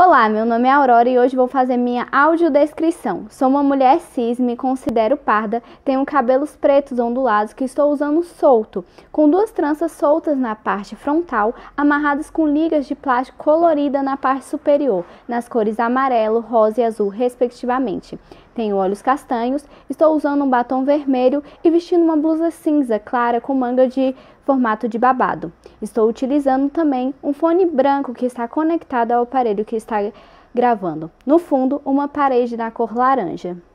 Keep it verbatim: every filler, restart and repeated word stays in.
Olá, meu nome é Aurora e hoje vou fazer minha audiodescrição. Sou uma mulher cis, me considero parda, tenho cabelos pretos ondulados que estou usando solto, com duas tranças soltas na parte frontal, amarradas com ligas de plástico colorida na parte superior, nas cores amarelo, rosa e azul, respectivamente. Tenho olhos castanhos, estou usando um batom vermelho e vestindo uma blusa cinza clara com manga de formato de babado. Estou utilizando também um fone branco que está conectado ao aparelho que está gravando. No fundo, uma parede na cor laranja.